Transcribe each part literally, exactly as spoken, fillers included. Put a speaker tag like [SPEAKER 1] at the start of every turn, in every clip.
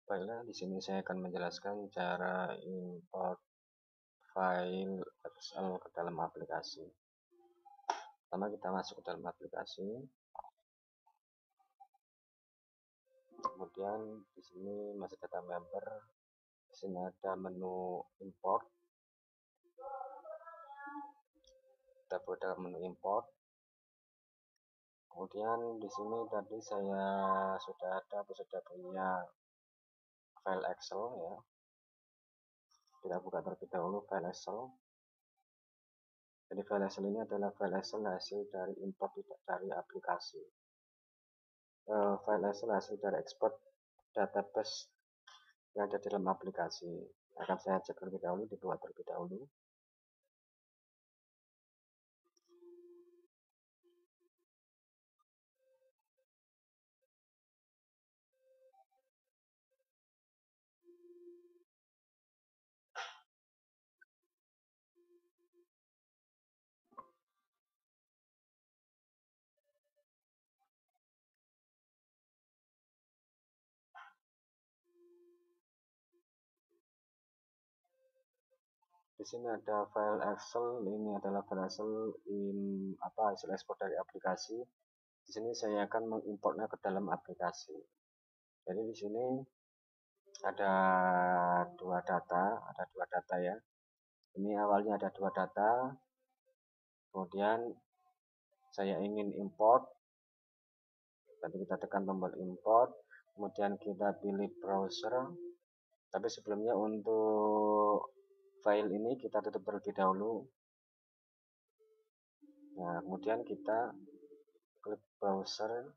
[SPEAKER 1] Baiklah, di sini saya akan menjelaskan cara import file Excel ke dalam aplikasi. Pertama kita masuk ke dalam aplikasi. Kemudian di sini masih data member. Di sini ada menu import. Kita buka menu import. Kemudian di sini tadi saya sudah ada sudah punya file Excel ya. Kita buka terlebih dahulu file Excel. Jadi file Excel ini adalah file Excel hasil dari import tidak dari aplikasi. Uh, file Excel hasil dari ekspor database yang ada di dalam aplikasi. Akan saya cek terlebih dahulu, dibuat terlebih dahulu. Di sini ada file Excel, ini adalah file Excel in apa hasil ekspor dari aplikasi. Di sini saya akan mengimportnya ke dalam aplikasi. Jadi di sini ada dua data, ada dua data ya. Ini awalnya ada dua data, kemudian saya ingin import. Nanti kita tekan tombol import, kemudian kita pilih browser. Tapi sebelumnya untuk file ini kita tutup terlebih dahulu. Nah, kemudian kita klik browser.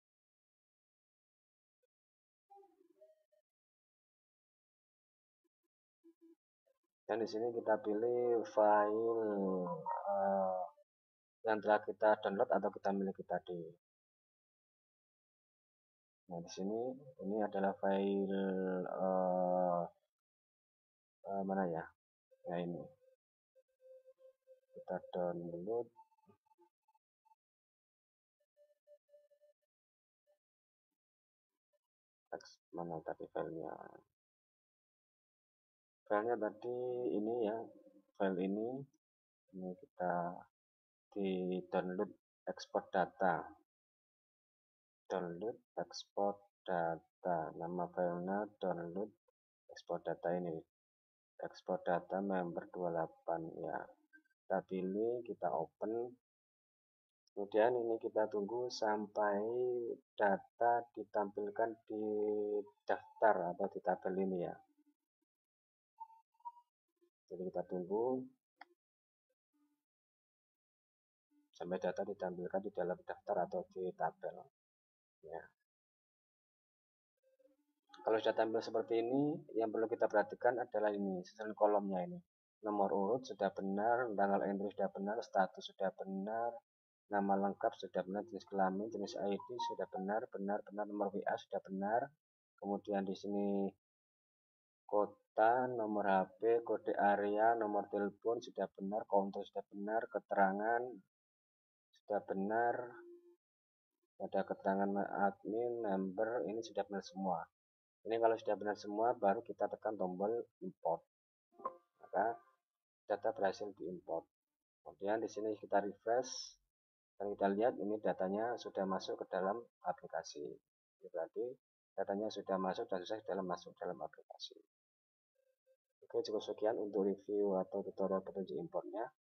[SPEAKER 1] Dan di sini kita pilih file uh, yang telah kita download atau kita miliki tadi. Nah, di sini ini adalah file uh, uh, mana ya? Nah, ini. Kita download. Teks mana tadi filenya? Filenya tadi ini ya, file ini. Ini kita di download export data. Download export data. Nama filenya download export data ini. Export data member dua puluh delapan ya. Kita pilih, kita open. Kemudian ini kita tunggu sampai data ditampilkan di daftar atau di tabel ini ya. Jadi kita tunggu sampai data ditampilkan di dalam daftar atau di tabel ya. Kalau sudah tampil seperti ini, yang perlu kita perhatikan adalah ini, susunan kolomnya ini. Nomor urut sudah benar, tanggal entry sudah benar, status sudah benar, nama lengkap sudah benar, jenis kelamin, jenis I D sudah benar, benar, benar, nomor W A sudah benar. Kemudian di sini kota, nomor H P, kode area, nomor telepon sudah benar, konto sudah benar, keterangan sudah benar, ada keterangan admin, member, ini sudah benar semua. Ini kalau sudah benar semua, baru kita tekan tombol import. Maka data berhasil diimport. Kemudian di sini kita refresh dan kita lihat ini datanya sudah masuk ke dalam aplikasi. Berarti datanya sudah masuk dan sudah dalam masuk dalam aplikasi. Oke, cukup sekian untuk review atau tutorial petunjuk importnya.